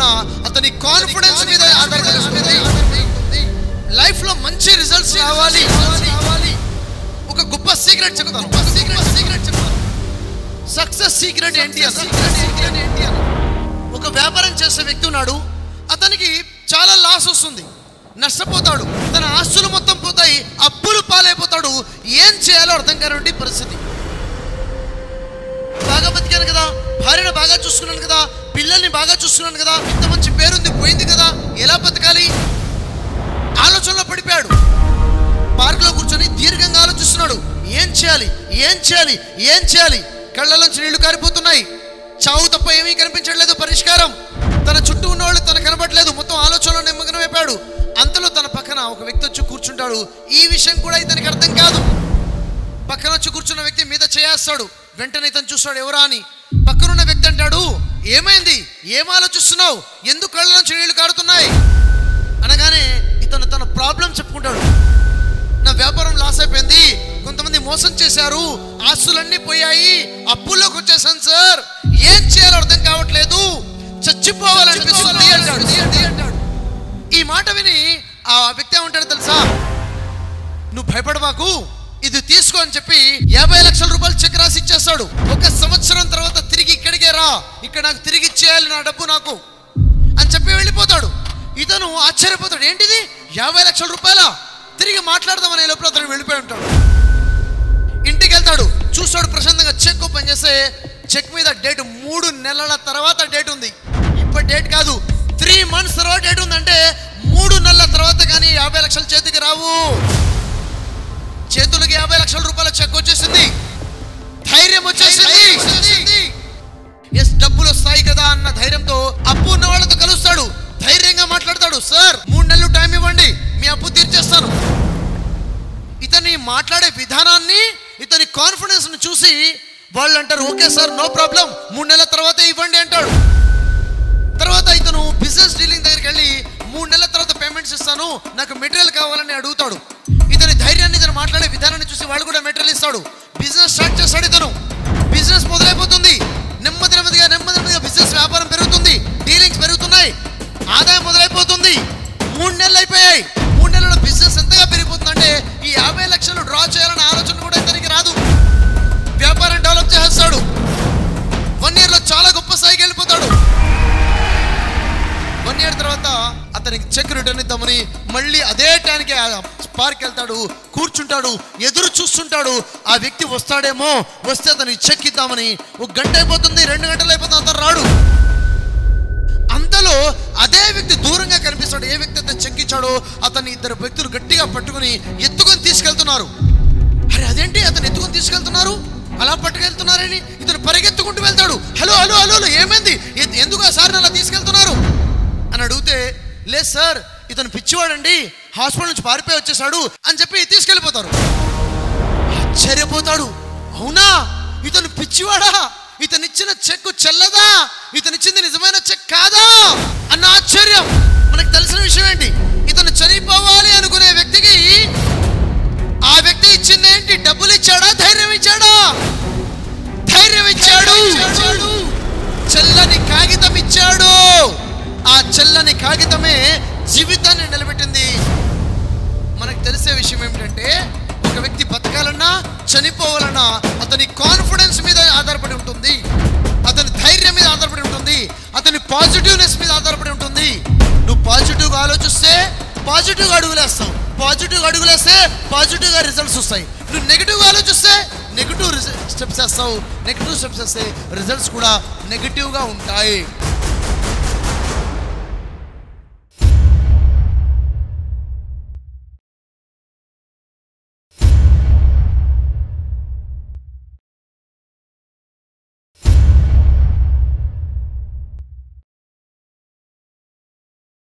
చనిపోవాలన్నా అతని కాన్ఫిడెన్స్ మీద ఆధారపడి ఉంటుంది. లైఫ్ లో మంచి రిజల్ట్స్ రావాలి. ఒక గొప్ప సీక్రెట్ చెప్తాను. సక్సెస్ సీక్రెట్ ఏంటి అన్న? ఒక వ్యాపారం చేసే వ్యక్తి ఉన్నాడు. అతనికి చాలా లాస్ వస్తుంది, నష్టపోతాడు, తన ఆస్తులు మొత్తం పోతాయి, అప్పులు పాలైపోతాడు. ఏం చేయాలో అర్థం కానివ్వండి పరిస్థితి. బాగా బతికాను కదా, భార్యను బాగా చూసుకున్నాను కదా, పిల్లల్ని బాగా చూసుకున్నాను కదా, ఇంత మంచి పేరుంది పోయింది కదా, ఎలా బతకాలి ఆలోచనలో పడిపోయాడు. పార్క్ లో కూర్చొని దీర్ఘంగా ఆలోచిస్తున్నాడు. ఏం చేయాలి ఏం చేయాలి ఏం చేయాలి? కళ్ళలోంచి నీళ్లు కారిపోతున్నాయి. చావు తప్ప ఏమీ కనిపించట్లేదు పరిష్కారం. తన చుట్టూ ఉన్నవాళ్ళు తన కనబడలేదు. మొత్తం ఆలోచనలో నిమగ్నమైపోయాడు. అంతలో తన పక్కన ఒక వ్యక్తి వచ్చి కూర్చుంటాడు. ఈ విషయం కూడా ఇతనికి అర్థం కాదు. పక్కన వచ్చి కూర్చున్న వ్యక్తి మీద చేస్తాడు. వెంటనే ఇతను చూస్తాడు ఎవరా అని. పక్కనున్న వ్యక్తి అంటాడు, ఏమైంది, ఏం ఆలోచిస్తున్నావు, ఎందుకు కళ్ళ నుంచి నీళ్లు కారుతున్నాయి అనగానే ఇతను తన ప్రాబ్లం చెప్పుకుంటాడు. నా వ్యాపారం లాస్ అయిపోయింది, కొంతమంది మోసం చేశారు, ఆస్తులన్నీ పోయాయి, అప్పుల్లోకి వచ్చేసాను సార్, ఏం చేయాలో అర్థం కావట్లేదు, చచ్చిపోవాలనిపిస్తుంది అంటాడు. ఈ మాట విని ఆ వ్యక్తి ఏమంటాడు తెలుసా, నువ్వు భయపడమాకు, ఇది తీసుకో అని చెప్పి 50 లక్షల రూపాయలు చెక్ రాసి ఇచ్చేస్తాడు. 1 సంవత్సరం తర్వాత తిరిగి ఇక్కడికే రా, ఇక్కడ నాకు తిరిగి ఇచ్చేయాలి నా డబ్బు నాకు అని చెప్పి వెళ్ళిపోతాడు. ఇతను ఆశ్చర్యపోతాడు, ఏంటిది 50 లక్షల రూపాయల, తిరిగి మాట్లాడదామనే లోపల అతను వెళ్ళిపోయి ఉంటాడు. ఇంటికి వెళ్తాడు, చూస్తాడు ప్రశాంతంగా చెక్ ఓపెన్ చేస్తే చెక్ మీద డేట్ 3 నెలల తర్వాత డేట్ ఉంది. ఇప్పుడు డేట్ కాదు, 3 months తర్వాత డేట్ ఉందంటే 3 నెలల తర్వాత కానీ 50 లక్షలు చేతికి రావు. చేతులకి 50 లక్షల రూపాయల చెక్ వచ్చేసింది. ధైర్యం వచ్చేసింది. ఎస్, డబ్బులు వస్తాయి కదా అన్న ధైర్యంతో అప్పు ఉన్న వాళ్ళతో కలుస్తాడు. ధైర్యంగా మాట్లాడతాడు. సార్ 3 నెలలు టైం ఇవ్వండి, మీ అప్పు తీర్చేస్తాను. ఇతని మాట్లాడే విధానాన్ని, ఇతని కాన్ఫిడెన్స్ ను చూసి వాళ్ళు అంటారు, ఓకే సార్ నో ప్రాబ్లం, 3 నెలల తర్వాత ఇవ్వండి అంటాడు. తర్వాత ఇతను బిజినెస్ డీలింగ్ దగ్గరికి వెళ్ళి 3 నెలల తర్వాత పేమెంట్స్ ఇస్తాను, నాకు మెటీరియల్ కావాలని అడుగుతాడు. ఇతని ధైర్యాన్ని, ఇతను మాట్లాడే విధానాన్ని చూసి వాళ్ళు కూడా మెటీరియల్ ఇస్తాడు. బిజినెస్ స్టార్ట్ చేస్తాడు. ఇతను బిజినెస్ మొదలైపోతుంది. నెమ్మదిగా బిజినెస్ వ్యాపారం పెరుగుతుంది, డీలింగ్స్ పెరుగుతున్నాయి, ఆదాయం మొదలైపోతుంది. 3 నెలలు అయిపోయాయి. 3 నెలల బిజినెస్ ఎంతగా పెరిగిపోతుందంటే ఈ 50 లక్షలు డ్రా చేయాలనే ఆలోచన కూడా ఇతనికి రాదు. వ్యాపారం డెవలప్ చేస్తాడు. 1 year లో చాలా గొప్ప స్థాయికి వెళ్ళిపోతాడు. 1 year తర్వాత అతనికి చెక్ రిటర్న్ ఇద్దామని మళ్ళీ అదే టైంకి పార్క్ వెళ్తాడు, కూర్చుంటాడు, ఎదురు చూస్తుంటాడు. ఆ వ్యక్తి వస్తాడేమో, వస్తే అతనికి చెక్ ఇద్దామని. 1 గంట అయిపోతుంది, 2 గంటలు అయిపోతుంది, అతను రాడు. అంతలో అదే వ్యక్తి దూరంగా కనిపిస్తాడు. ఏ వ్యక్తి అయితే చెక్ ఇచ్చాడో అతన్ని 2 వ్యక్తులు గట్టిగా పట్టుకుని ఎత్తుకొని తీసుకెళ్తున్నారు. అరే అదేంటి, అతను ఎత్తుకొని తీసుకెళ్తున్నారు, అలా పట్టుకెళ్తున్నారని ఇతను పరిగెత్తుకుంటూ వెళ్తాడు. హలో హలో హలో ఏమైంది, ఎందుకు ఆ సార్ అలా తీసుకెళ్తున్నారు అని అడిగితే, లేదు సార్ ఇతను పిచ్చివాడండి, హాస్పిటల్ నుంచి పారిపోయి వచ్చేసాడు అని చెప్పి తీసుకెళ్ళిపోతారు. ఆశ్చర్యపోతాడు, అవునా ఇతను పిచ్చివాడా, ఇతను ఇచ్చిన చెక్ చెల్లదా, ఇతను ఇచ్చింది నిజమైన చెక్ కాదా అన్న ఆశ్చర్యం. మనకు తెలిసిన విషయం ఏంటి, ఇతను చనిపోవాలి అనుకునే వ్యక్తికి ఆ వ్యక్తి ఇచ్చింది ఏంటి, డబ్బులు ఇచ్చాడా, ధైర్యం ఇచ్చాడా? ధైర్యం ఇచ్చాడు. చెల్లని కాగితం ఇచ్చాడు. ఆ చెల్లని కాగితమే జీవితాన్ని నిలబెట్టింది. మనకు తెలిసే విషయం ఏమిటంటే, ఒక వ్యక్తి బతకాలన్నా చనిపోవాలన్నా అతని కాన్ఫిడెన్స్ మీద ఆధారపడి ఉంటుంది, అతని ధైర్యం మీద ఆధారపడి ఉంటుంది, అతని పాజిటివ్నెస్ మీద ఆధారపడి ఉంటుంది. నువ్వు పాజిటివ్గా ఆలోచిస్తే పాజిటివ్గా అడుగులేస్తావు, పాజిటివ్గా అడుగులేస్తే పాజిటివ్గా రిజల్ట్స్ వస్తాయి. నువ్వు నెగిటివ్గా ఆలోచిస్తే నెగిటివ్ స్టెప్స్ వేస్తావు, నెగిటివ్ స్టెప్స్ వేస్తే రిజల్ట్స్ కూడా నెగిటివ్గా ఉంటాయి.